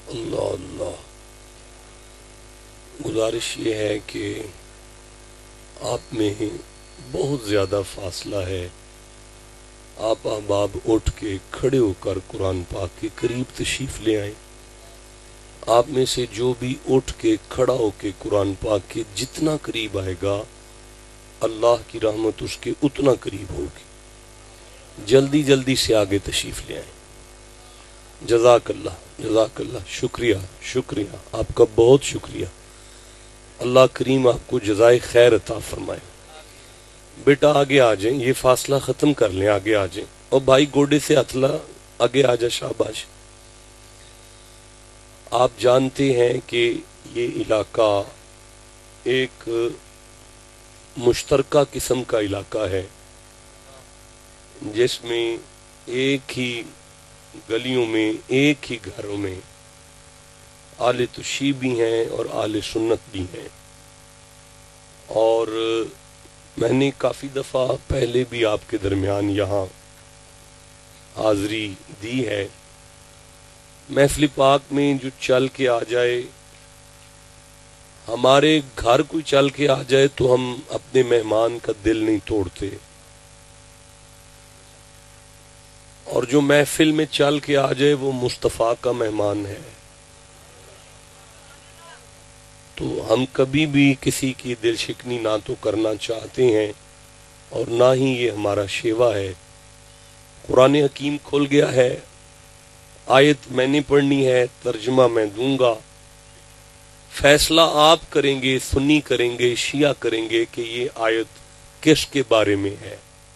اللہ اللہ۔ گزارش یہ ہے کہ آپ میں بہت زیادہ فاصلہ ہے، آپ احباب اٹھ کے کھڑے ہو کر قرآن پاک کے قریب تشریف لے آئیں۔ آپ میں سے جو بھی اٹھ کے کھڑا ہو کے قرآن پاک کے جتنا قریب آئے گا اللہ کی رحمت اس کے اتنا قریب ہوگی۔ جلدی جلدی سے آگے تشریف لے آئیں۔ جزاک اللہ، جزاک اللہ، شکریہ شکریہ، آپ کا بہت شکریہ۔ اللہ کریم آپ کو جزائے خیر عطا فرمائے۔ بیٹا آگے آ جائیں، یہ فاصلہ ختم کر لیں، آگے آ جائیں۔ اور بھائی گوڈے سے اتلا آگے آ جا، شاباش۔ آپ جانتے ہیں کہ یہ علاقہ ایک مشترکہ قسم کا علاقہ ہے جس میں ایک ہی گلیوں میں، ایک ہی گھروں میں اہل تشیع بھی ہیں اور اہل سنت بھی ہیں۔ اور میں نے کافی دفعہ پہلے بھی آپ کے درمیان یہاں حاضری دی ہے۔ محفل پاک میں جو چل کے آ جائے، ہمارے گھر کوئی چل کے آ جائے تو ہم اپنے مہمان کا دل نہیں توڑتے، اور جو محفل میں چل کے آ جائے وہ مصطفیٰ کا مہمان ہے۔ تو ہم کبھی بھی کسی کی دل شکنی نہ تو کرنا چاہتے ہیں اور نہ ہی یہ ہمارا شیوا ہے۔ قرآن حکیم کھل گیا ہے، آیت میں نے پڑھنی ہے، ترجمہ میں دوں گا، فیصلہ آپ کریں گے، سنی کریں گے، شیعہ کریں گے کہ یہ آیت کس کے بارے میں ہے۔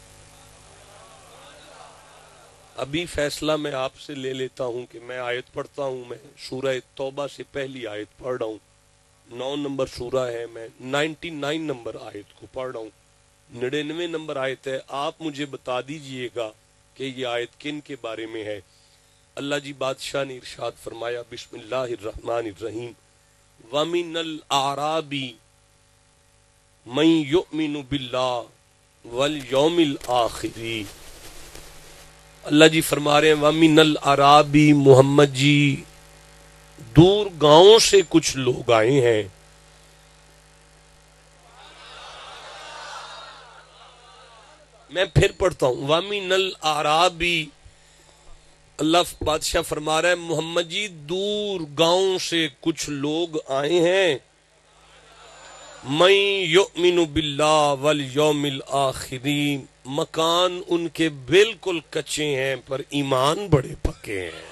ابھی فیصلہ میں آپ سے لے لیتا ہوں کہ میں آیت پڑھتا ہوں، میں سورہ توبہ سے پہلی آیت پڑھ رہا ہوں، 9 نمبر سورہ ہے، میں 99 نمبر آیت کو پڑھ رہا ہوں، 99 نمبر آیت ہے۔ آپ مجھے بتا دیجئے گا کہ یہ آیت کن کے بارے میں ہے۔ اللہ جی بادشاہ نے ارشاد فرمایا، بسم اللہ الرحمن الرحیم، وَمِنَ الْأَعْرَابِ مَن يُؤْمِنُ بِاللَّهِ وَالْيَوْمِ الْآخِرِ۔ اللہ جی فرما رہے ہیں وَمِنَ الْأَعْرَابِ، محمد جی دور گاؤں سے کچھ لوگ آئے ہیں۔ میں پھر پڑھتا ہوں، وَمِنَ الْأَعْرَابِ، اللہ بادشاہ فرما رہا ہے محمد جی دور گاؤں سے کچھ لوگ آئے ہیں، مَن يُؤْمِنُ بِاللَّهِ وَالْيَوْمِ الْآخِرِ، مکان ان کے بالکل کچے ہیں پر ایمان بڑے پکے ہیں۔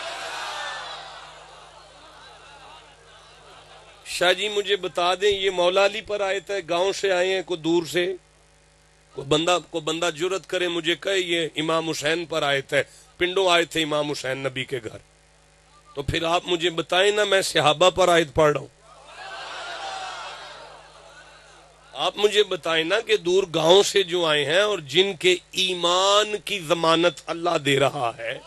شاہ جی مجھے بتا دیں یہ مولا علی پر آیت ہے، گاؤں سے آئے ہیں کوئی دور سے؟ کوئی بندہ جرت کرے مجھے کہے یہ امام حسین پر آیت ہے، پنڈوں آئے تھے امام حسین نبی کے گھر، تو پھر آپ مجھے بتائیں نا، میں صحابہ پر آیت پڑھ رہا ہوں۔ آپ مجھے بتائیں نا کہ دور گاؤں سے جو آئے ہیں اور جن کے ایمان کی ضمانت اللہ دے رہا ہے،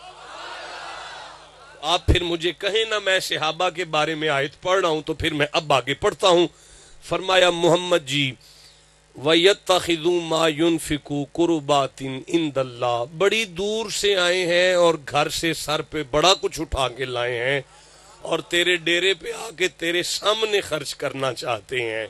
آپ پھر مجھے کہیں نا میں صحابہ کے بارے میں آیت پڑھ رہا ہوں، تو پھر میں اب آگے پڑھتا ہوں۔ فرمایا محمد جی وَيَتَّخِذُوا مَا يُنْفِقُوا قُرُبَاتٍ عِنْدَ اللَّهِ، بڑی دور سے آئے ہیں اور گھر سے سر پہ بڑا کچھ اٹھا کے لائے ہیں اور تیرے ڈیرے پہ آ کے تیرے سامنے خرچ کرنا چاہتے ہیں،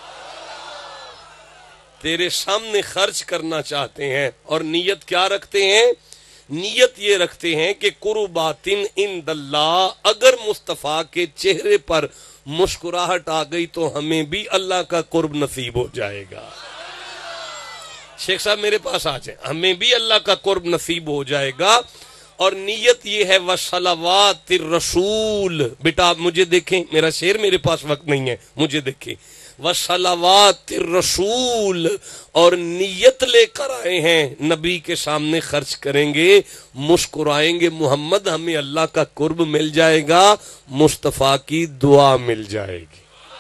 تیرے سامنے خرچ کرنا چاہتے ہیں، اور نیت کیا رکھتے ہیں؟ نیت یہ رکھتے ہیں کہ قربات عند اللہ، اگر مصطفیٰ کے چہرے پر مسکراہٹ آ گئی تو ہمیں بھی اللہ کا قرب نصیب ہو جائے گا۔ شیخ صاحب میرے پاس آ جائیں، ہمیں بھی اللہ کا قرب نصیب ہو جائے گا۔ اور نیت یہ ہے وصلوات الرسول، بیٹا آپ مجھے دیکھیں، میرا شعر میرے پاس وقت نہیں ہے، مجھے دیکھیں، وصلوات الرسول، اور نیت لے کر آئے ہیں نبی کے سامنے خرچ کریں گے، مسکرائیں گے، محمد ہمیں اللہ کا قرب مل جائے گا، مصطفیٰ کی دعا مل جائے گی۔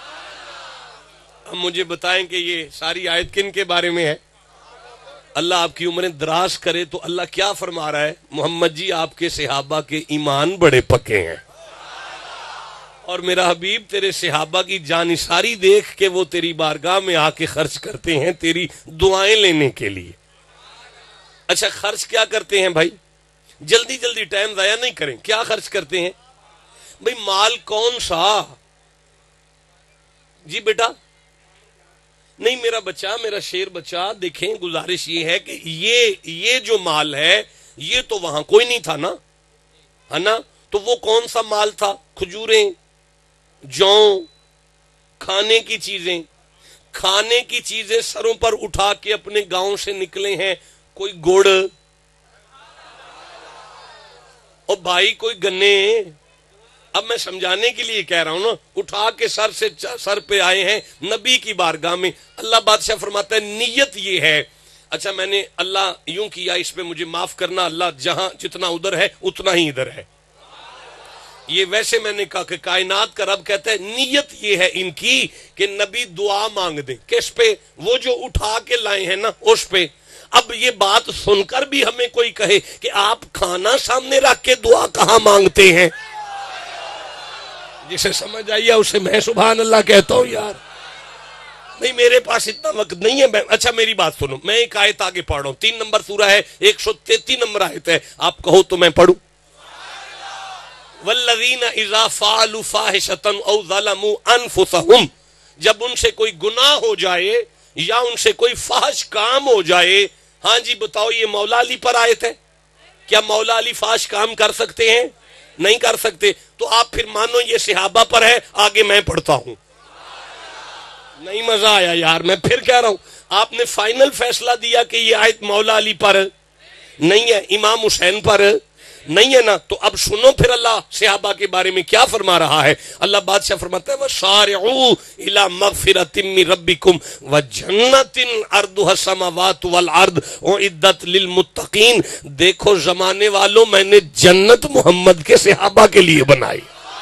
اب مجھے بتائیں کہ یہ ساری آیت کن کے بارے میں ہے؟ اللہ آپ کی عمریں دراز کرے تو اللہ کیا فرما رہا ہے؟ محمد جی آپ کے صحابہ کے ایمان بڑے پکے ہیں، اور میرا حبیب تیرے صحابہ کی جانثاری دیکھ کے وہ تیری بارگاہ میں آ کے خرچ کرتے ہیں تیری دعائیں لینے کے لیے۔ اچھا خرچ کیا کرتے ہیں بھائی؟ جلدی جلدی ٹائم ضائع نہیں کریں، کیا خرچ کرتے ہیں؟ بھئی مال کون سا؟ جی بیٹا نہیں میرا بچہ، میرا شیر بچہ، دیکھیں گزارش یہ ہے کہ یہ جو مال ہے یہ تو وہاں کوئی نہیں تھا نا، ہے نا؟ تو وہ کون سا مال تھا؟ کھجوریں، جو، کھانے کی چیزیں، کھانے کی چیزیں سروں پر اٹھا کے اپنے گاؤں سے نکلے ہیں، کوئی گڑ اور بھائی کوئی گنے، اب میں سمجھانے کے لیے کہہ رہا ہوں نا، اٹھا کے سر پہ آئے ہیں نبی کی بارگاہ میں۔ اللہ بادشاہ فرماتا ہے نیت یہ ہے، اچھا میں نے اللہ یوں کیا، اس پہ مجھے معاف کرنا، اللہ جہاں جتنا ادھر ہے اتنا ہی ادھر ہے۔ یہ ویسے میں نے کہا کہ کائنات کا رب کہتا ہے نیت یہ ہے ان کی کہ نبی دعا مانگ دیں، کس پہ؟ وہ جو اٹھا کے لائے ہیں نا اس پہ۔ اب یہ بات سن کر بھی ہمیں کوئی کہے کہ آپ کھانا سامنے رکھ کے دعا کہاں مانگتے ہیں، جسے سمجھ آئیے اسے میں سبحان اللہ کہتا ہوں یار۔ نہیں میرے پاس اتنا وقت نہیں ہے، اچھا میری بات سنو، میں ایک آیت آگے پڑھ رہا ہوں، 3 نمبر سورہ ہے، 133 نمبر آیت ہے، آپ کہو تو میں پڑھوں۔ والذین اذا فعلوا فاحشۃ او ظلموا انفسهم، جب ان سے کوئی گناہ ہو جائے یا ان سے کوئی فحش کام ہو جائے، ہاں جی بتاؤ یہ مولا علی پر آیت ہے، کیا مولا علی فحش کام کر سکتے ہیں؟ نہیں کر سکتے، تو آپ پھر مانو یہ صحابہ پر ہے، آگے میں پڑھتا ہوں۔ نہیں مزہ آیا یار، میں پھر کہہ رہا ہوں، آپ نے فائنل فیصلہ دیا کہ یہ آیت مولا علی پر نہیں ہے، امام حسین پر نہیں ہے نا، تو اب سنو پھر اللہ صحابہ کے بارے میں کیا فرما رہا ہے۔ اللہ بادشاہ فرماتا ہے وَسَارِعُوا إِلَى مَغْفِرَةٍ مِّن رَبِّكُمْ وَجَنَّةٍ عَرْضُهَا السَّمَاوَاتُ وَالْأَرْضُ أُعِدَّتْ لِلْمُتَّقِينَ۔ دیکھو زمانے والوں، میں نے جنت محمد کے صحابہ کے لیے بنائی۔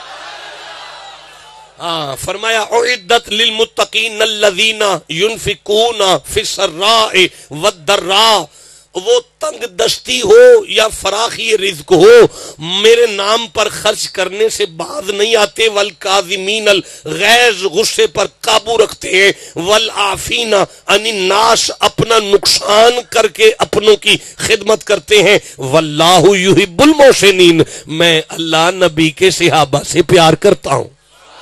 ہاں فرمایا اعدت للمتقین الذین ينفقون فی السراء والضراء، وہ تنگ دستی ہو یا فراخی رزق ہو، میرے نام پر خرچ کرنے سے باز نہیں آتے، والکاظمین الغیظ، غصے پر قابو رکھتے ہیں، والعافین عن الناس، اپنا نقصان کر کے اپنوں کی خدمت کرتے ہیں، واللہ یحب المحسنین، میں اللہ نبی کے صحابہ سے پیار کرتا ہوں،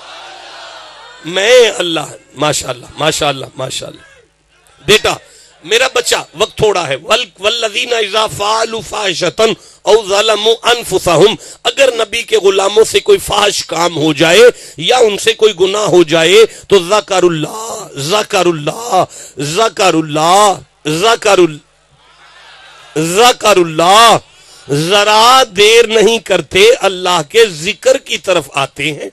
میں اللہ، ماشاءاللہ ماشاءاللہ ماشاءاللہ۔ بیٹا میرا بچہ، وقت تھوڑا ہے، والذین اذا فعلوا فاحشۃ او ظلموا انفسهم، اگر نبی کے غلاموں سے کوئی فحش کام ہو جائے یا ان سے کوئی گناہ ہو جائے تو ذکر اللہ ذکر اللہ ذکر اللہ ذکر اللہ، ذرا دیر نہیں کرتے، اللہ کے ذکر کی طرف آتے ہیں۔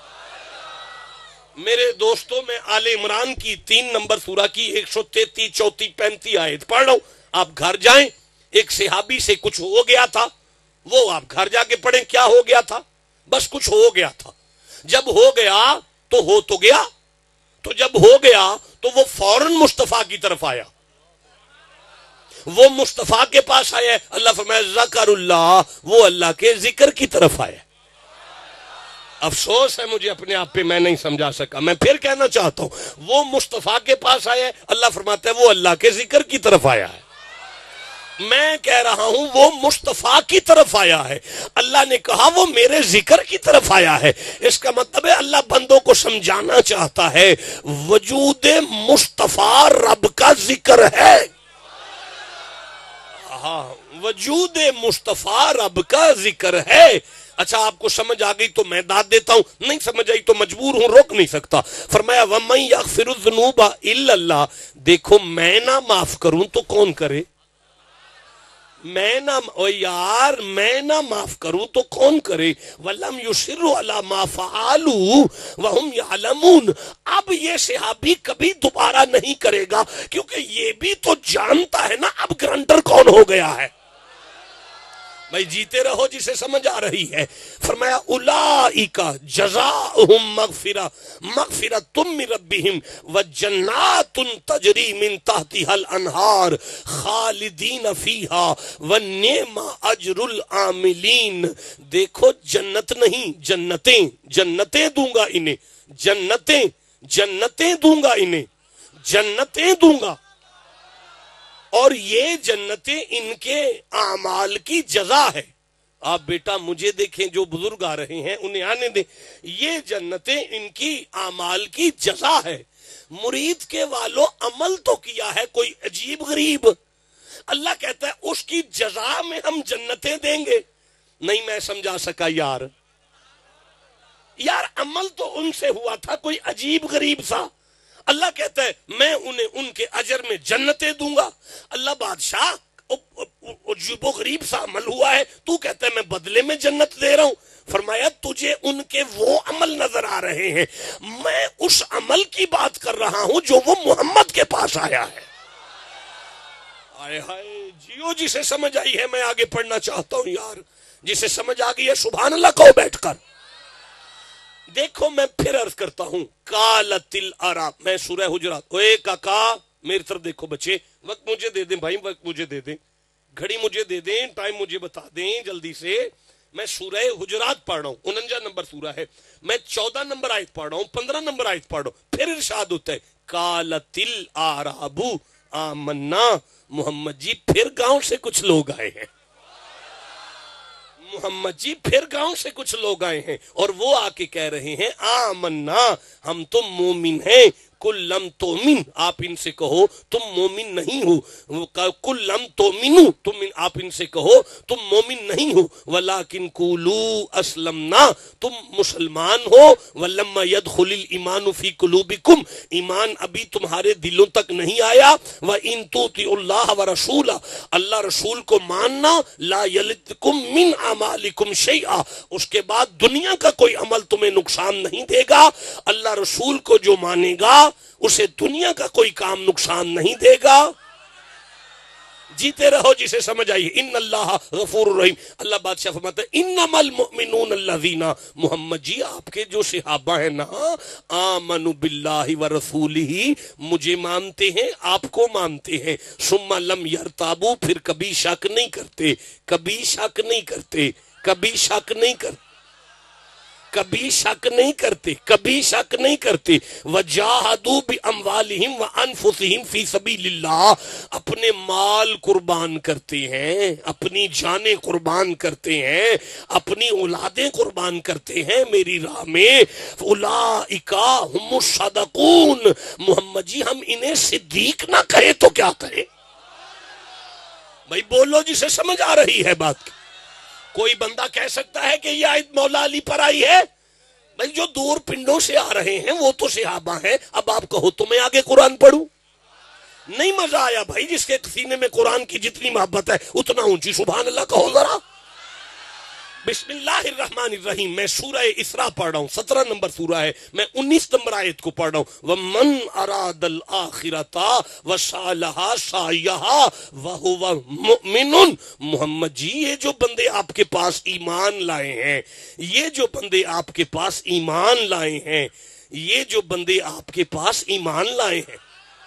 میرے دوستوں میں آل عمران کی 3 نمبر سورہ کی 133 34 35 آیت پڑھ رہا ہوں، آپ گھر جائیں، ایک صحابی سے کچھ ہو گیا تھا، وہ آپ گھر جا کے پڑھیں کیا ہو گیا تھا، بس کچھ ہو گیا تھا، جب ہو گیا تو ہو تو گیا، تو جب ہو گیا تو وہ فوراً مصطفیٰ کی طرف آیا، وہ مصطفیٰ کے پاس آیا، اللہ فرمایا ذکر اللہ، وہ اللہ کے ذکر کی طرف آیا۔ افسوس ہے مجھے اپنے آپ پہ، میں نہیں سمجھا سکا، میں پھر کہنا چاہتا ہوں، وہ مصطفیٰ کے پاس آیا ہے، اللہ فرماتا ہے وہ اللہ کے ذکر کی طرف آیا ہے۔ میں کہہ رہا ہوں وہ مصطفیٰ کی طرف آیا ہے، اللہ نے کہا وہ میرے ذکر کی طرف آیا ہے، اس کا مطلب ہے اللہ بندوں کو سمجھانا چاہتا ہے وجود مصطفیٰ رب کا ذکر ہے۔ ہاں وجود مصطفیٰ رب کا ذکر ہے۔ اچھا آپ کو سمجھ آ گئی تو میں داد دیتا ہوں، نہیں سمجھ آئی تو مجبور ہوں، روک نہیں سکتا۔ فرمایا وَمَن يَغْفِرُ الذُّنُوبَ إِلَّا اللَّهُ، دیکھو میں نہ معاف کروں تو کون کرے، میں نہ یار میں نہ معاف کروں تو کون کرے، وَلَمْ يُصِرُّوا عَلَى مَا فَعَلُوا وَهُمْ يَعْلَمُونَ، اب یہ صحابی کبھی دوبارہ نہیں کرے گا، کیونکہ یہ بھی تو جانتا ہے نا اب گرنٹر کون ہو گیا ہے۔ بھائی جیتے رہو جسے سمجھ آ رہی ہے۔ فرمایا اولئک جزاؤہم مغفرۃ من ربہم وجنات تجری من تحتها الانہار خالدین فیہا ونعم اجر العاملین۔ دیکھو جنت نہیں، جنتیں دوں گا انہیں، جنتیں دوں گا انہیں، جنتیں دوں گا، اور یہ جنتیں ان کے اعمال کی جزا ہے۔ آپ بیٹا مجھے دیکھیں، جو بزرگ آ رہے ہیں انہیں آنے دیں، یہ جنتیں ان کی اعمال کی جزا ہے۔ مرید کے والوں عمل تو کیا ہے کوئی عجیب غریب، اللہ کہتا ہے اس کی جزا میں ہم جنتیں دیں گے۔ نہیں میں سمجھا سکا یار عمل تو ان سے ہوا تھا کوئی عجیب غریب سا، اللہ کہتا ہے میں انہیں ان کے اجر میں جنتیں دوں گا۔ اللہ بادشاہ عجیب و غریب سا عمل ہوا ہے، تو کہتا ہے میں بدلے میں جنت دے رہا ہوں۔ فرمایا تجھے ان کے وہ عمل نظر آ رہے ہیں، میں اس عمل کی بات کر رہا ہوں جو وہ محمد کے پاس آیا ہے۔ ہائے ہائے جیو، جسے سمجھ آئی ہے میں آگے پڑھنا چاہتا ہوں یار، جسے سمجھ آ گئی ہے سبحان اللہ کہو بیٹھ کر۔ دیکھو میں پھر عرض کرتا ہوں، قالت العرب، میں سورہ حجرات، اوے کاکا میری طرف دیکھو بچے، وقت مجھے دے دیں بھائی، وقت مجھے دے دیں، گھڑی مجھے دے دیں، ٹائم مجھے بتا دیں جلدی سے۔ میں سورہ حجرات پڑھ رہا ہوں، 49 نمبر سورہ ہے، میں 14 نمبر آیت پڑھ رہا ہوں، 15 نمبر آیت پڑھ رہا ہوں۔ پھر ارشاد ہوتا ہے قالت الاعراب آمنا، محمد جی پھر گاؤں سے کچھ لوگ آئے ہیں، محمد جی پھر گاؤں سے کچھ لوگ آئے ہیں اور وہ آ کے کہہ رہے ہیں آمنا، ہم تو مومن ہیں۔ کل لم تومن، آپ ان سے کہو تم مومن نہیں ہو، کل لم تومنو، تم آپ ان سے کہو تم مومن نہیں ہو، ولیکن قولو اسلمنا، تم مسلمان ہو، ولما يدخل الایمان فی قلوبکم، ایمان ابھی تمہارے دلوں تک نہیں آیا، وان تطیعوا اللہ ورسولہ، اللہ رسول کو ماننا، لا یلدکم من اعمالکم شیئا، اس کے بعد دنیا کا کوئی عمل تمہیں نقصان نہیں دے گا، اللہ رسول کو جو مانے گا اسے دنیا کا کوئی کام نقصان نہیں دے گا۔ جیتے رہو جسے سمجھ آئی، ان اللہ غفور الرحیم۔ اللہ بادشاہ فرماتا ہے انما المؤمنون الذین، محمد جی آپ کے جو صحابہ ہیں نا، آمنوا باللہ ورسولہ، مجھے مانتے ہیں آپ کو مانتے ہیں، ثم لم یرتابوا، پھر کبھی شک نہیں کرتے، کبھی شک نہیں کرتے، کبھی شک نہیں کرتے، کبھی شک نہیں کرتے، کبھی شک نہیں کرتے، وجاہدوا باموالہم وانفسہم فی سبیل اللہ، اپنے مال قربان کرتے ہیں، اپنی جانیں قربان کرتے ہیں، اپنی اولادیں قربان کرتے ہیں میری راہ میں، اولئک ھم الصادقون، محمد جی ہم انہیں صدیق نہ کہے تو کیا کہے؟ بھائی بولو جسے سمجھ آ رہی ہے بات کی۔ کوئی بندہ کہہ سکتا ہے کہ یہ آیت مولا علی پر آئی ہے؟ بھائی جو دور پنڈوں سے آ رہے ہیں وہ تو صحابہ ہیں، اب آپ کہو تو میں آگے قرآن پڑھوں؟ نہیں مزہ آیا بھائی، جس کے سینے میں قرآن کی جتنی محبت ہے اتنا اونچی سبحان اللہ کہو ذرا۔ بسم اللہ الرحمن الرحیم، میں سورہ اسراء پڑھ رہا ہوں، 17 نمبر سورہ ہے، میں 19 نمبر آیت کو پڑھ رہا ہوں۔ وَمَنْ أَرَادَ الْآخِرَةَ وَسَعَى لَهَا سَعْيَهَا وَهُوَ مُؤْمِنٌ، محمد جی یہ جو بندے آپ کے پاس ایمان لائے ہیں، یہ جو بندے آپ کے پاس ایمان لائے ہیں، یہ جو بندے آپ کے پاس ایمان لائے ہیں،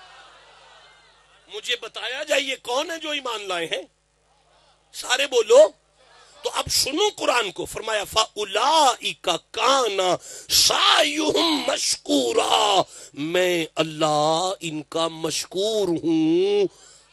مجھے بتایا جائے یہ کون ہے جو ایمان لائے ہیں؟ سارے بولو۔ تو اب سنو قرآن کو، فرمایا فَأُولَئِكَ كَانَ سَعْيُهُمْ مَشْكُورًا، میں اللہ ان کا مشکور ہوں۔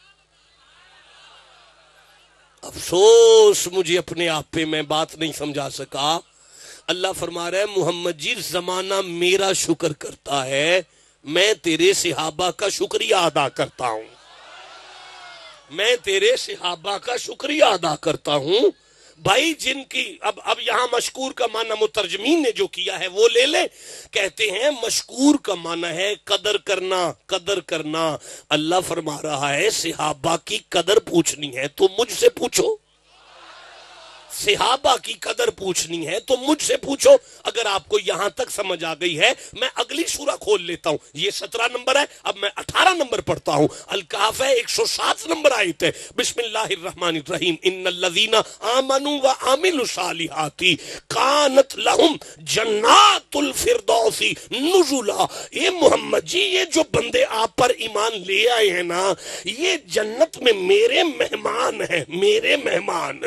افسوس مجھے اپنے آپ پہ، میں بات نہیں سمجھا سکا۔ اللہ فرما رہا ہے محمد جی زمانہ میرا شکر کرتا ہے، میں تیرے صحابہ کا شکریہ ادا کرتا ہوں، میں تیرے صحابہ کا شکریہ ادا کرتا ہوں۔ بھائی جن کی اب یہاں مشکور کا معنی مترجمین نے جو کیا ہے وہ لے لے، کہتے ہیں مشکور کا معنی ہے قدر کرنا، قدر کرنا۔ اللہ فرما رہا ہے صحابہ کی قدر پوچھنی ہے تو مجھ سے پوچھو، صحابہ کی قدر پوچھنی ہے تو مجھ سے پوچھو۔ اگر آپ کو یہاں تک سمجھ آ گئی ہے میں اگلی سورہ کھول لیتا ہوں، یہ 17 نمبر ہے، اب میں 18 نمبر پڑھتا ہوں۔ الکہف ہے، 107 نمبر آیت ہے، بسم اللہ الرحمن الرحیم، ان الذین آمنوا وعملوا الصالحات کانت لہم جنات الفردوس نزلا، یہ محمد جی یہ جو بندے آپ پر ایمان لے آئے ہیں نا، یہ جنت میں میرے مہمان ہیں، میرے مہمان،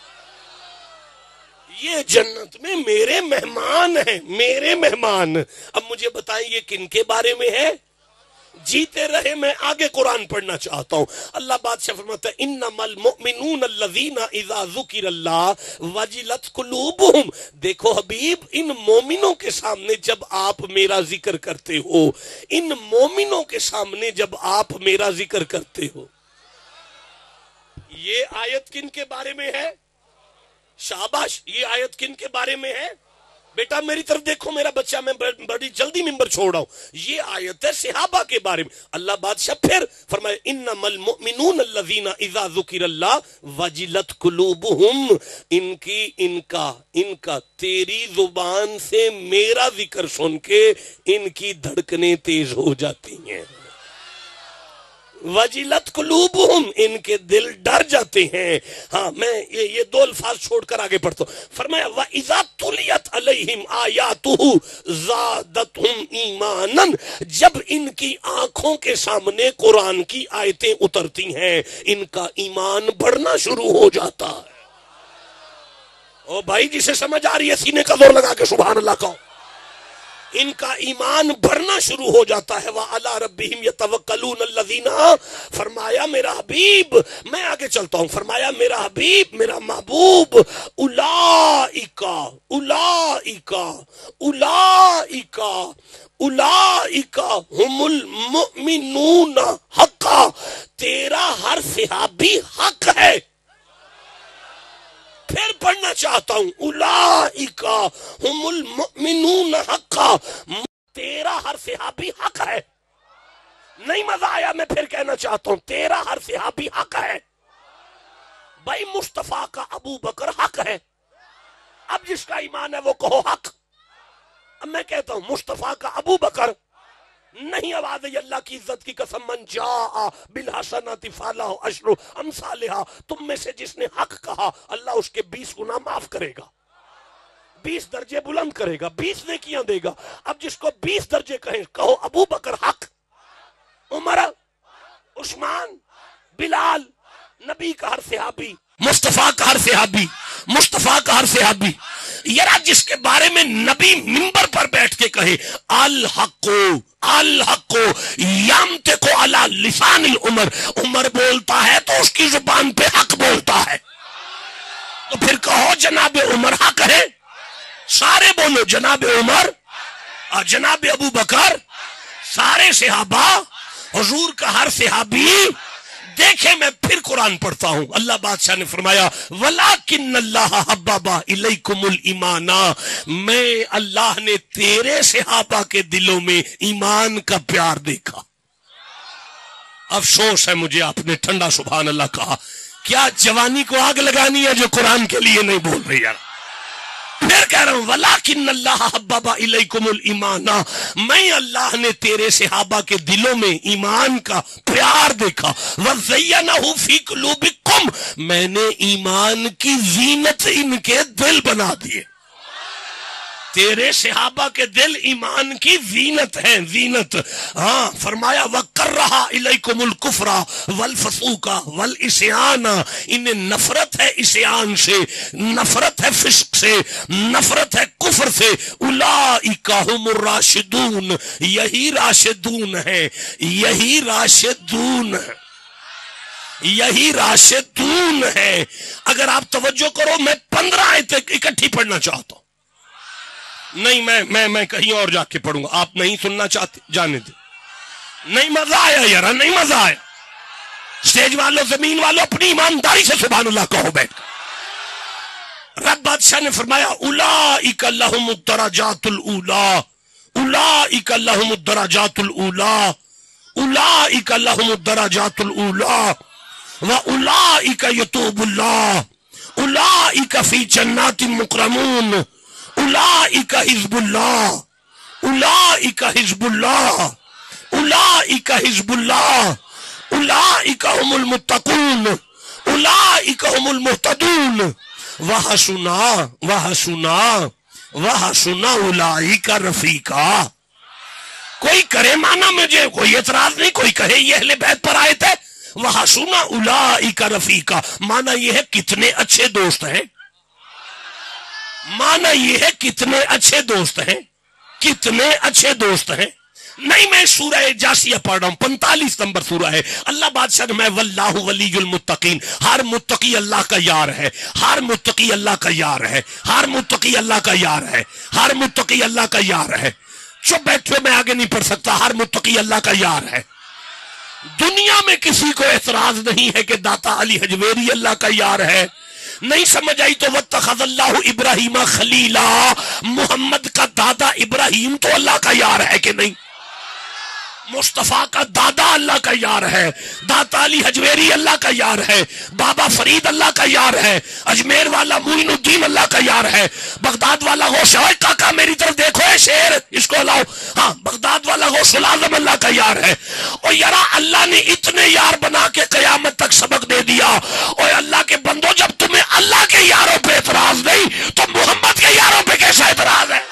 یہ جنت میں میرے مہمان ہیں، میرے مہمان۔ اب مجھے بتائیں یہ کن کے بارے میں ہے؟ جیتے رہے میں آگے قرآن پڑھنا چاہتا ہوں. اللہ بادشاہ فرماتا ہے انما المؤمنون الذین اذا ذکر اللہ وجلت قلوبہم. دیکھو حبیب، ان مومنوں کے سامنے جب آپ میرا ذکر کرتے ہو، ان مومنوں کے سامنے جب آپ میرا ذکر کرتے ہو. یہ آیت کن کے بارے میں ہے؟ شاباش. یہ آیت کن کے بارے میں ہے؟ بیٹا میری طرف دیکھو میرا بچہ، میں بڑی جلدی ممبر چھوڑ رہا ہوں. یہ آیت ہے صحابہ کے بارے میں. اللہ بادشاہ پھر فرمائے انما المؤمنون الذین اذا ذکر اللہ وجلت قلوبہم. ان کا تیری زبان سے میرا ذکر سن کے ان کی دھڑکنیں تیز ہو جاتی ہیں. وجلت قلوبہم، ان کے دل ڈر جاتے ہیں. ہاں میں یہ دو الفاظ چھوڑ کر آگے پڑھتا ہوں. فرمایا وَإِذَا تُلِيَتْ عَلَيْهِمْ آيَاتُهُ زَادَتْهُمْ إِيمَانًا. جب ان کی آنکھوں کے سامنے قرآن کی آیتیں اترتی ہیں ان کا ایمان بڑھنا شروع ہو جاتا ہے. او بھائی جسے سمجھ آ رہی ہے سینے کا زور لگا کے سبحان اللہ کہو. ان کا ایمان بڑھنا شروع ہو جاتا ہے. وَعَلَىٰ رَبِّهِمْ يَتَوَكَّلُونَ الَّذِينَ. فرمایا میرا حبیب، میں آگے چلتا ہوں، فرمایا میرا حبیب، میرا محبوب، اولئک هم المؤمنون حقا. تیرا ہر صحابی حق ہے. پھر پڑھنا چاہتا ہوں اولئک هم المؤمنون حقا. تیرا ہر صحابی حق ہے. نہیں مزہ آیا؟ میں پھر کہنا چاہتا ہوں تیرا ہر صحابی حق ہے. بھائی مصطفیٰ کا ابو بکر حق ہے. اب جس کا ایمان ہے وہ کہو حق. اب میں کہتا ہوں مصطفیٰ کا ابو بکر نہیں. آواز اللہ کی عزت کی قسم من جاء بالحسنۃ فلہ عشر امثالھا. تم میں سے جس نے حق کہا اللہ اس کے 20 گناہ معاف کرے گا، 20 درجے بلند کرے گا، 20 نیکیاں دے گا. اب جس کو 20 درجے کہیں کہو ابو بکر حق، عمر، عثمان، بلال، نبی کا ہر صحابی، مصطفیٰ کا ہر صحابی، مصطفیٰ کا ہر صحابی. یرا جس کے بارے میں نبی منبر پر بیٹھ کے کہے الحق یمتق علی لسان العمر، عمر بولتا ہے تو اس کی زبان پہ حق بولتا ہے. تو پھر کہو جناب عمر حق ہے. سارے بولو جناب عمر، جناب ابو بکر، سارے صحابہ، حضور کا ہر صحابی. دیکھیں میں پھر قرآن پڑھتا ہوں. اللہ بادشاہ نے فرمایا وَلَٰكِنَّ اللَّهَ حَبَّبَ إِلَيْكُمُ الْإِيمَانَ. میں اللہ نے تیرے صحابہ کے دلوں میں ایمان کا پیار دیکھا. افسوس ہے مجھے آپ نے ٹھنڈا سبحان اللہ کہا. کیا جوانی کو آگ لگانی ہے جو قرآن کے لیے نہیں بول رہی یار. پھر کہہ رہا ہوں وَلَٰكِنَّ اللَّهَ حَبَّبَ إِلَيْكُمُ الْإِيمَانَ. میں اللہ نے تیرے صحابہ کے دلوں میں ایمان کا پیار دیکھا. وَزَيَّنَهُ فِي قُلُوبِكُمْ. میں نے ایمان کی زینت ان کے دل بنا دیے. تیرے صحابہ کے دل ایمان کی زینت ہے، زینت. ہاں فرمایا وَكَرَّهَ إِلَيْكُمُ الْكُفْرَ وَالْفُسُوقَ وَالْعِصْيَانَ. انہیں نفرت ہے عصیان سے، نفرت ہے فسق سے، نفرت ہے کفر سے. اولئک هم الراشدون. یہی راشدون ہے، یہی راشدون ہے، یہی راشدون ہے. اگر آپ توجہ کرو میں 15 آیتیں اکٹھی پڑھنا چاہتا ہوں. نہیں میں کہیں اور جا کے پڑھوں گا. آپ نہیں سننا چاہتے جانے دیں. نہیں مزہ آیا یار، نہیں مزہ آیا. اسٹیج والوں، زمین والوں، اپنی ایمانداری سے سبحان اللہ کہو بیٹھ. رب بادشاہ نے فرمایا اولئک لہم الدرجات الاولی، اولئک لہم الدرجات الاولی، اولئک لہم الدرجات الاولی واولئک یتوب اللہ، اولئک فی جنات مکرمون، اولئک حزب اللہ، اولئک حزب اللہ، اولئک حزب اللہ، اولئک هم المتقون، اولئک هم المهتدون. وحسنا اولئک رفیقا. کوئی کرے مانا مجھے کوئی اعتراض نہیں، کوئی کہے یہ اہل بیت پر آیت ہے. وحسنا اولئک رفیقا مانا یہ ہے کتنے اچھے دوست ہیں، مانا یہ ہے کتنے اچھے دوست ہیں، کتنے اچھے دوست ہیں. نہیں میں سورہ جاسیہ پڑھ رہا ہوں، 45 نمبر سورہ ہے۔ اللہ بادشاہ نے میں واللہ ولی المتقین، ہر متقی اللہ کا یار ہے، ہر متقی اللہ کا یار ہے، ہر متقی اللہ کا یار ہے، ہر متقی اللہ کا یار ہے۔ چپ بیٹھو، میں آگے نہیں پڑھ سکتا۔ ہر متقی اللہ کا یار ہے۔ دنیا میں کسی کو اعتراض نہیں ہے کہ داتا علی حجویری اللہ کا یار ہے۔ نہیں سمجھ آئی تو واتخذ اللہ ابراہیم خلیلا، محمد کا دادا ابراہیم تو اللہ کا یار ہے کہ نہیں؟ مصطفیٰ کا دادا اللہ کا یار ہے، داتا علی حجویری اللہ کا یار ہے، بابا فرید اللہ کا یار ہے، اجمیر والا معین الدین اللہ کا یار ہے، بغداد والا غوث کاکا میری طرف دیکھو ہے شیر، اس کو لاؤ، ہاں بغداد والا غوث العظم اللہ کا یار ہے۔ اور یارا اللہ نے اتنے یار بنا کے قیامت تک سبق دے دیا۔ اور اللہ کے بندو، جب تمہیں اللہ کے یاروں پہ اعتراض نہیں تو محمد کے یاروں پہ کیسا اعتراض ہے؟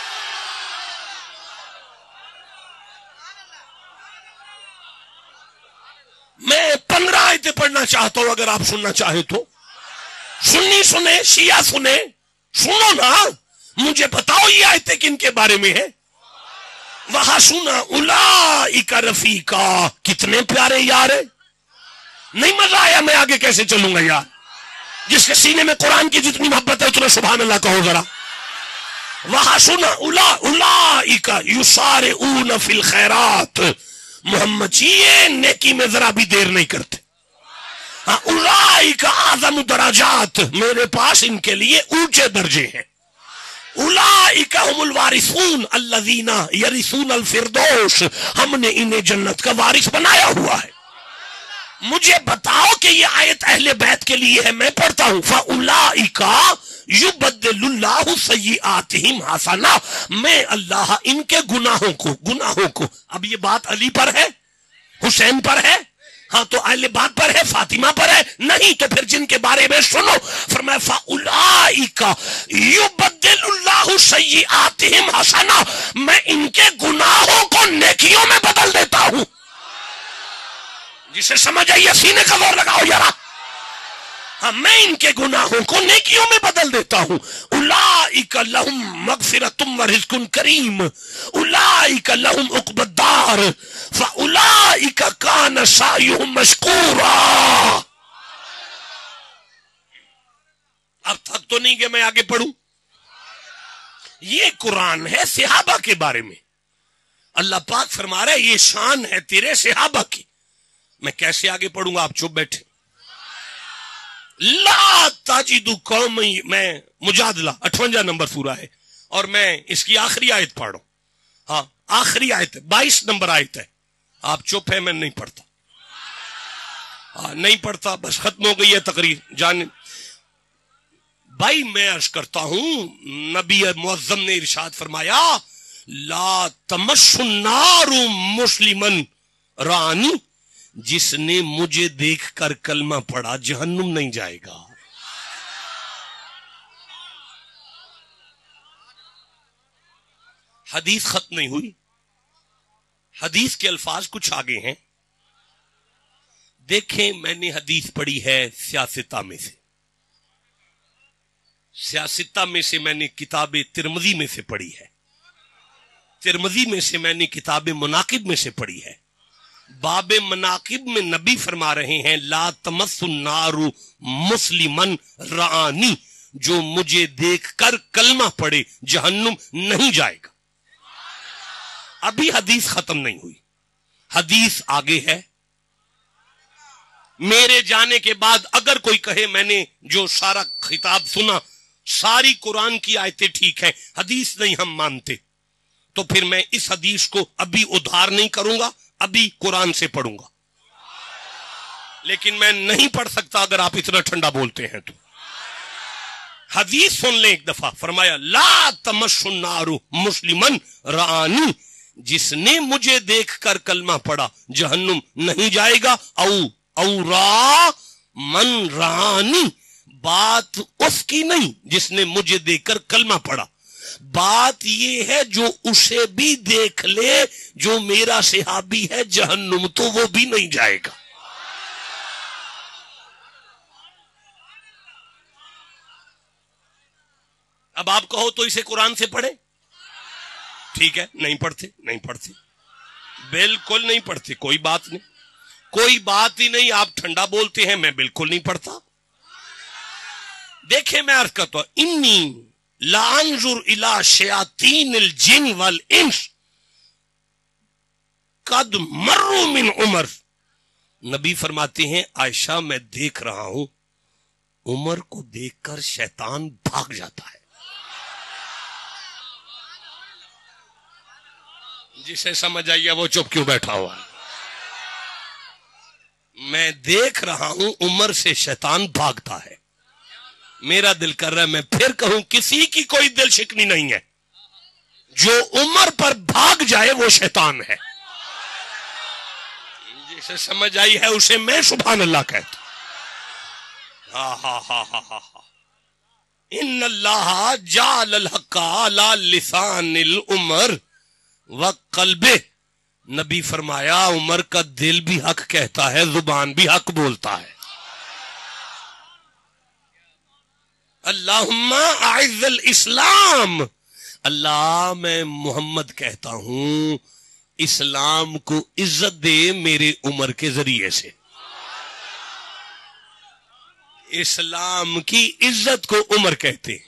میں 15 آیتیں پڑھنا چاہتا ہوں، اگر آپ سننا چاہے تو۔ سنی سنے، شیعہ سنے، سنو نا، مجھے بتاؤ یہ آیتیں کن کے بارے میں ہے؟ وہاں سنا اولئک رفیقا، کتنے پیارے یار ہیں۔ نہیں مزہ آیا، میں آگے کیسے چلوں گا یار؟ جس کے سینے میں قرآن کی جتنی محبت ہے اتنا سبحان اللہ کہو ذرا۔ وہاں سنا اولئک یسارعون فی الخیرات، محمد جی یہ نیکی میں ذرا بھی دیر نہیں کرتے۔ اولئک اعظم درجات، میرے پاس ان کے لیے اونچے درجے ہیں۔ اولئک هم الوارثون الذین یرثون الفردوس، ہم نے انہیں جنت کا وارث بنایا ہوا ہے۔ مجھے بتاؤ کہ یہ آیت اہل بیت کے لیے ہے، میں پڑھتا ہوں فاولئک یبدل اللہ سیئاتہم حسنا، میں اللہ ان کے گناہوں کو، اب یہ بات علی پر ہے، حسین پر ہے، ہاں تو اہل بیت پر ہے، فاطمہ پر ہے؟ نہیں، تو پھر جن کے بارے میں سنو، فرمایا فاولئک یبدل اللہ سیئاتہم حسنا، میں ان کے گناہوں کو نیکیوں میں بدل دیتا ہوں۔ جسے سمجھ آئیے سینے کا زور لگاؤ یارا۔ میں ان کے گناہوں کو نیکیوں میں بدل دیتا ہوں۔ اولئک لہم مغفرۃ ورزق کریم، اولئک لہم عقبی الدار، فاولئک کان سعیہم مشکورا۔ اب تک تو نہیں کہ میں آگے پڑھوں؟ یہ قرآن ہے صحابہ کے بارے میں، اللہ پاک فرما رہا ہے یہ شان ہے تیرے صحابہ کی۔ میں کیسے آگے پڑھوں گا؟ آپ چپ بیٹھے۔ لا تجد قوم، میں مجادلہ 58 نمبر سورہ ہے اور میں اس کی آخری آیت پڑھ رہا ہوں، ہاں آخری آیت ہے، 22 نمبر آیت ہے۔ آپ چپ ہے، میں نہیں پڑھتا، نہیں پڑھتا، بس ختم ہو گئی ہے تقریر۔ جان بھائی میں عرض کرتا ہوں، نبی معظم نے ارشاد فرمایا لا تمس النار مسلمن رانی، جس نے مجھے دیکھ کر کلمہ پڑھا جہنم نہیں جائے گا۔ حدیث ختم نہیں ہوئی، حدیث کے الفاظ کچھ آگے ہیں۔ دیکھیں میں نے حدیث پڑھی ہے سیاستہ میں سے، سیاستہ میں سے میں نے کتاب ترمذی میں سے پڑھی ہے، ترمذی میں سے میں نے کتاب مناقب میں سے پڑھی ہے۔ باب مناقب میں نبی فرما رہے ہیں لا تمس النار مسلمن رانی، جو مجھے دیکھ کر کلمہ پڑھے جہنم نہیں جائے گا۔ ابھی حدیث ختم نہیں ہوئی، حدیث آگے ہے۔ میرے جانے کے بعد اگر کوئی کہے میں نے جو سارا خطاب سنا ساری قرآن کی آیتیں ٹھیک ہیں، حدیث نہیں ہم مانتے، تو پھر میں اس حدیث کو ابھی ادھار نہیں کروں گا، ابھی قرآن سے پڑھوں گا۔ لیکن میں نہیں پڑھ سکتا اگر آپ اتنا ٹھنڈا بولتے ہیں تو۔ حدیث سن لیں ایک دفعہ، فرمایا لا تمس النار مسلمن رانی، جس نے مجھے دیکھ کر کلمہ پڑھا جہنم نہیں جائے گا۔ او را من رانی، بات اس کی نہیں جس نے مجھے دیکھ کر کلمہ پڑھا، بات یہ ہے جو اسے بھی دیکھ لے جو میرا صحابی ہے جہنم تو وہ بھی نہیں جائے گا۔ اب آپ کہو تو اسے قرآن سے پڑھے، ٹھیک ہے، نہیں پڑھتے، نہیں پڑھتے، بالکل نہیں پڑھتے. کوئی بات نہیں, کوئی بات ہی نہیں. آپ ٹھنڈا بولتے ہیں, میں بالکل نہیں پڑھتا. دیکھیں میں عرض کرتا ہوں, انی لا انظر الی شیاطین الجن والانس قد مروا من عمر. نبی فرماتے ہیں عائشہ میں دیکھ رہا ہوں عمر کو دیکھ کر شیطان بھاگ جاتا ہے. جسے سمجھ آئیے وہ چپ کیوں بیٹھا ہوا ہے؟ میں دیکھ رہا ہوں عمر سے شیطان بھاگتا ہے. میرا دل کر رہا ہے میں پھر کہوں کسی کی کوئی دل شکنی نہیں ہے, جو عمر پر بھاگ جائے وہ شیطان ہے. جسے سمجھ آئی ہے اسے میں سبحان اللہ کہتا ہوں. ان اللہ جعل الحق علی لسان العمر وقلبہ. نبی فرمایا عمر کا دل بھی حق کہتا ہے, زبان بھی حق بولتا ہے. اللہم اعز الاسلام. اللہ میں محمد کہتا ہوں اسلام کو عزت دے میرے عمر کے ذریعے سے. اسلام کی عزت کو عمر کہتے ہیں.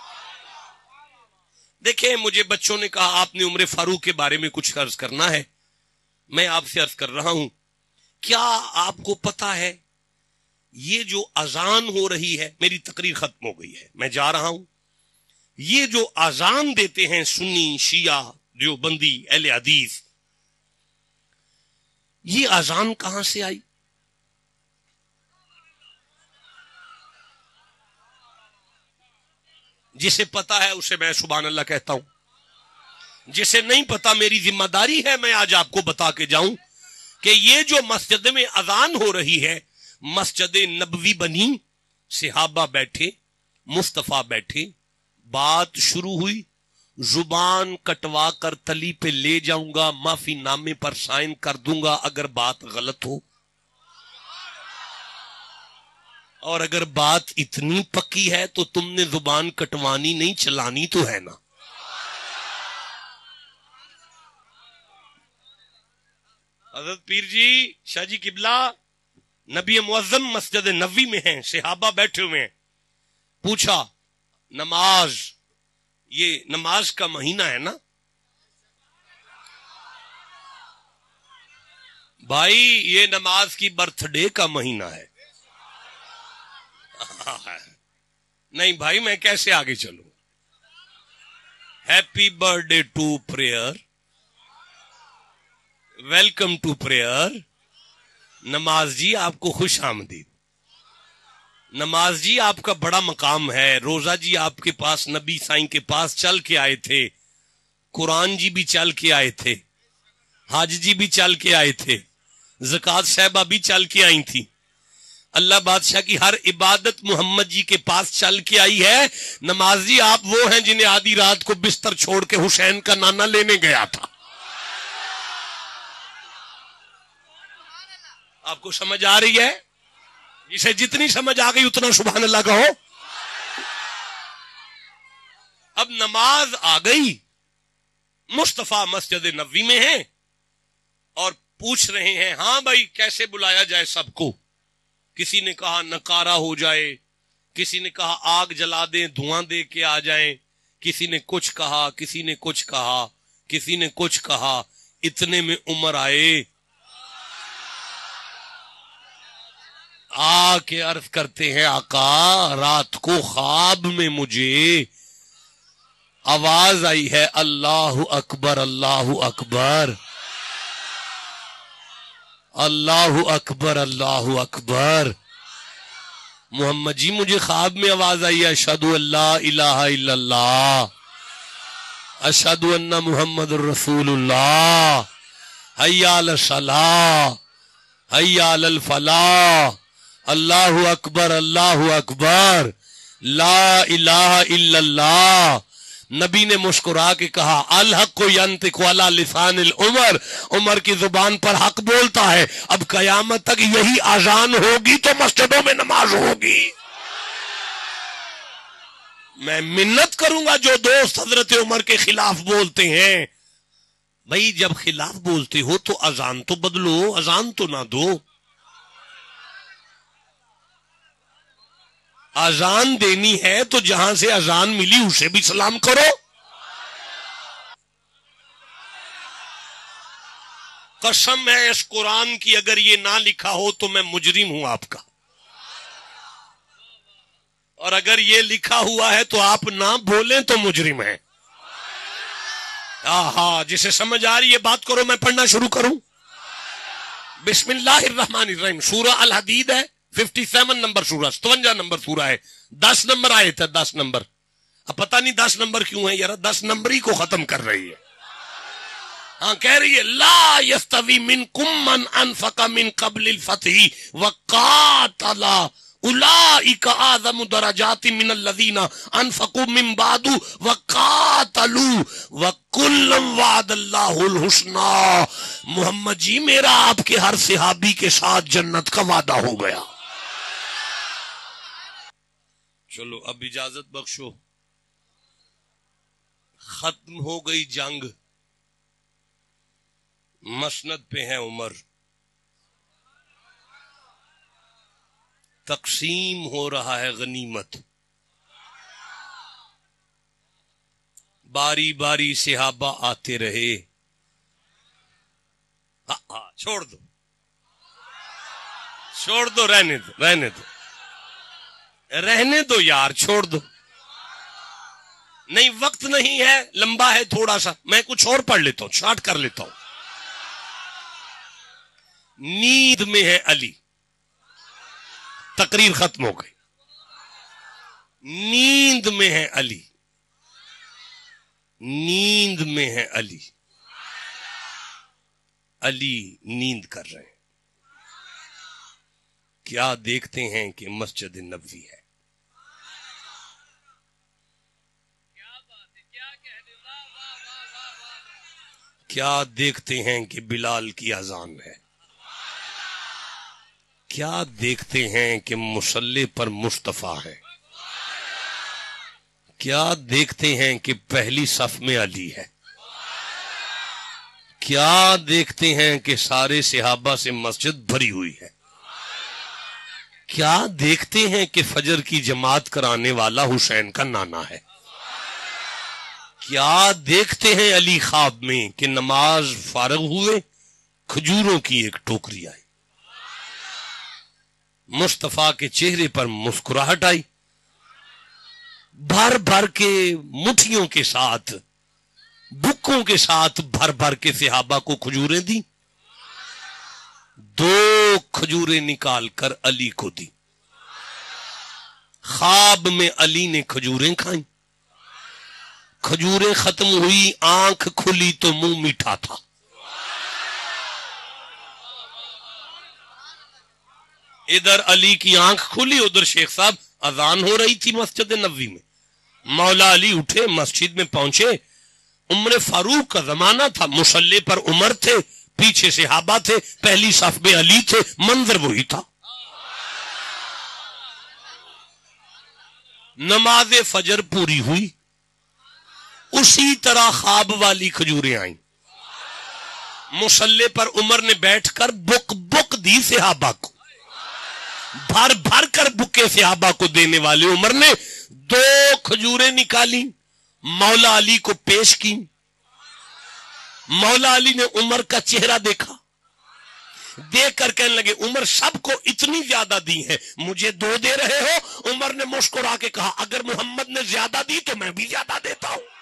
دیکھیں مجھے بچوں نے کہا آپ نے عمر فاروق کے بارے میں کچھ عرض کرنا ہے. میں آپ سے عرض کر رہا ہوں, کیا آپ کو پتا ہے یہ جو اذان ہو رہی ہے, میری تقریر ختم ہو گئی ہے میں جا رہا ہوں, یہ جو اذان دیتے ہیں سنی شیعہ دیوبندی اہل حدیث, یہ اذان کہاں سے آئی؟ جسے پتا ہے اسے میں سبحان اللہ کہتا ہوں, جسے نہیں پتا میری ذمہ داری ہے میں آج آپ کو بتا کے جاؤں کہ یہ جو مسجد میں اذان ہو رہی ہے مسجد نبوی بنی, صحابہ بیٹھے, مصطفیٰ بیٹھے, بات شروع ہوئی, زبان کٹوا کر تلی پہ لے جاؤں گا, معافی نامے پر سائن کر دوں گا اگر بات غلط ہو, اور اگر بات اتنی پکی ہے تو تم نے زبان کٹوانی نہیں چلانی تو ہے نا. حضرت پیر جی شاہ جی قبلہ نبی معظم مسجد نبوی میں ہیں, صحابہ بیٹھے ہوئے ہیں, پوچھا نماز, یہ نماز کا مہینہ ہے نا بھائی, یہ نماز کی برتھ ڈے کا مہینہ ہے. نہیں بھائی میں کیسے آگے چلوں؟ Happy birthday to prayer, welcome to prayer. نماز جی آپ کو خوش آمدید. نماز جی آپ کا بڑا مقام ہے. روزہ جی آپ کے پاس نبی سائیں کے پاس چل کے آئے تھے, قرآن جی بھی چل کے آئے تھے, حج جی بھی چل کے آئے تھے, زکوٰۃ صاحبہ بھی چل کے آئی تھی. اللہ بادشاہ کی ہر عبادت محمد جی کے پاس چل کے آئی ہے. نماز جی آپ وہ ہیں جنہیں آدھی رات کو بستر چھوڑ کے حسین کا نانا لینے گیا تھا. آپ کو سمجھ آ رہی ہے؟ جسے جتنی سمجھ آ گئی اتنا سبحان اللہ کہو. اب نماز آ گئی, مصطفیٰ مسجد نبوی میں ہیں اور پوچھ رہے ہیں ہاں بھائی کیسے بلایا جائے سب کو. کسی نے کہا نکارا ہو جائے, کسی نے کہا آگ جلا دیں دھواں دے کے آ جائیں, کسی نے کچھ کہا, کسی نے کچھ کہا, کسی نے کچھ کہا. اتنے میں عمر آئے, آ کے عرض کرتے ہیں آقا رات کو خواب میں مجھے آواز آئی ہے اللہ اکبر اللہ اکبر اللہ اکبر اللہ اکبر. محمد جی مجھے خواب میں آواز آئی ہے اشہد ان لا الہ الا اللہ اشہد ان محمد الرسول اللہ حی علی الصلاۃ حی علی الفلاح اللہ اکبر لا الہ الا اللہ. نبی نے مسکرا کے کہا الحق ینطق علی لسان العمر, عمر کی زبان پر حق بولتا ہے. اب قیامت تک یہی اذان ہوگی تو مسجدوں میں نماز ہوگی. میں منت کروں گا جو دوست حضرت عمر کے خلاف بولتے ہیں بھائی جب خلاف بولتے ہو تو اذان تو بدلو، اذان تو نہ دو. اذان دینی ہے تو جہاں سے اذان ملی اسے بھی سلام کرو. قسم ہے اس قرآن کی، اگر یہ نہ لکھا ہو تو میں مجرم ہوں آپ کا، اور اگر یہ لکھا ہوا ہے تو آپ نہ بولیں تو مجرم ہیں. ہاں جسے سمجھ آ رہی ہے بات کرو، میں پڑھنا شروع کروں. بسم اللہ الرحمن الرحیم. سورہ الحدید ہے، 57 نمبر سورہ، 57 نمبر سورہ ہے، 10 نمبر آیت ہے، 10 نمبر. اب پتہ نہیں 10 نمبر کیوں ہے یار، 10 نمبر ہی کو ختم کر رہی ہے. ہاں کہہ رہی ہے لا یستوی منکم من انفق من قبل الفتح وقاتل اولئک اعظم درجات من الذین انفقوا من بعد وقاتلوا وکلا وعد اللہ الحسنی. محمد جی میرا آپ کے ہر صحابی کے ساتھ جنت کا وعدہ ہو گیا. چلو اب اجازت بخشو، ختم ہو گئی جنگ، مسند پہ ہیں عمر، تقسیم ہو رہا ہے غنیمت. باری باری صحابہ آتے رہے. چھوڑ دو چھوڑ دو، رہنے دو رہنے دو رہنے دو یار، چھوڑ دو. نہیں وقت نہیں ہے، لمبا ہے تھوڑا سا، میں کچھ اور پڑھ لیتا ہوں، شارٹ کر لیتا ہوں. نیند میں ہے علی، تقریر ختم ہو گئی. نیند میں ہے علی، نیند میں ہے علی، علی نیند کر رہے ہیں. کیا دیکھتے ہیں کہ مسجد نبوی ہے، کیا دیکھتے ہیں کہ بلال کی اذان ہے، کیا دیکھتے ہیں کہ مصلی پر مصطفیٰ ہے، کیا دیکھتے ہیں کہ پہلی صف میں علی ہے، کیا دیکھتے ہیں کہ سارے صحابہ سے مسجد بھری ہوئی ہے، کیا دیکھتے ہیں کہ فجر کی جماعت کرانے والا حسین کا نانا ہے، کیا دیکھتے ہیں علی خواب میں کہ نماز فارغ ہوئے کھجوروں کی ایک ٹوکری آئی، مصطفیٰ کے چہرے پر مسکراہٹ آئی، بھر بھر کے مٹھیوں کے ساتھ، بکوں کے ساتھ بھر بھر کے صحابہ کو کھجوریں دی. 2 کھجوریں نکال کر علی کو دی. خواب میں علی نے کھجوریں کھائیں، کھجوریں ختم ہوئی، آنکھ کھلی تو منہ میٹھا تھا. ادھر علی کی آنکھ کھلی، ادھر شیخ صاحب اذان ہو رہی تھی مسجد نبوی میں. مولا علی اٹھے، مسجد میں پہنچے. عمر فاروق کا زمانہ تھا، مصلی پر عمر تھے، پیچھے صحابہ تھے، پہلی صف میں علی تھے، منظر وہی تھا. نماز فجر پوری ہوئی، اسی طرح خواب والی کھجوریں آئیں. مصلی پر عمر نے بیٹھ کر بک بک دی صحابہ کو، بھر بھر کر بکے صحابہ کو دینے والے عمر نے 2 کھجوریں نکالی، مولا علی کو پیش کی. مولا علی نے عمر کا چہرہ دیکھا، دیکھ کر کہنے لگے عمر سب کو اتنی زیادہ دی ہے، مجھے 2 دے رہے ہو؟ عمر نے مسکرا کے کہا اگر محمد نے زیادہ دی تو میں بھی زیادہ دیتا ہوں.